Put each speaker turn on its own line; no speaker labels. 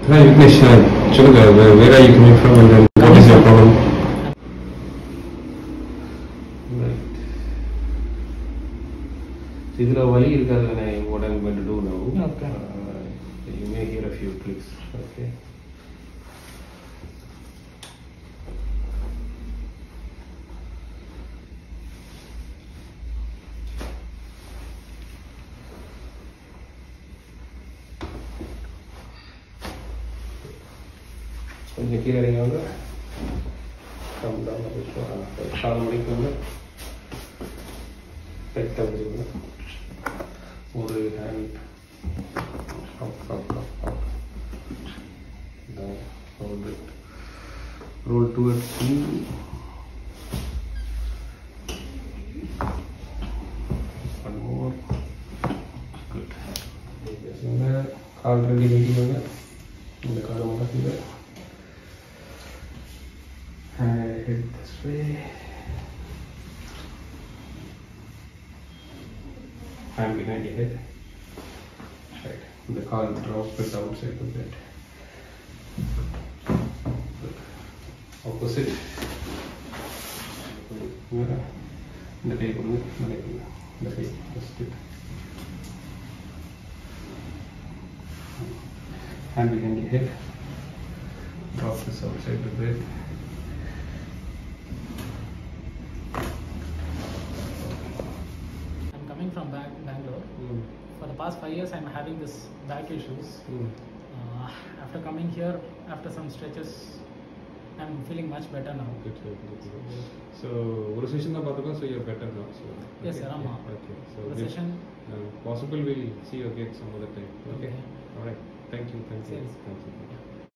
Hi Vignesh, சொல்லுங்க, where are you coming from and then what is your problem? Right. இதில் வலி இருக்காது. What I'm going to do now.
Okay.
You may hear a few clicks. Okay. கொஞ்சம் கீழே இறங்கிவாங்க. கால் மணிக்கு டைட்டாக வச்சுக்கோங்க. ஒரு hand up up up up hold it. Roll towards me. One more. Good. கால் ரெடி பண்ணிக்கோங்க. இந்த காலை மடக்குங்க. Head this way. Hand behind your head. Right. The car drop it outside the bed. Good. Opposite. The kay கொடுங்க. The kay. Just it. Hand behind your head. Drop this outside the bed.
From Bangalore. For the past 5 years I'm having this back issues. After coming here, after some stretches, I'm feeling much better now.
Good. So one session da paathukom, so you're better now. So
okay. Yes sir, amma.
Okay. So
one session
possible we'll see you again some other time. Okay. All right. Thank you.
Yes.
Thank you.